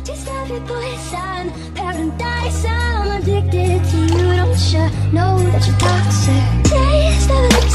Taste of your poison, paradise. I'm addicted to you. Don't you know that you're toxic? Taste of it.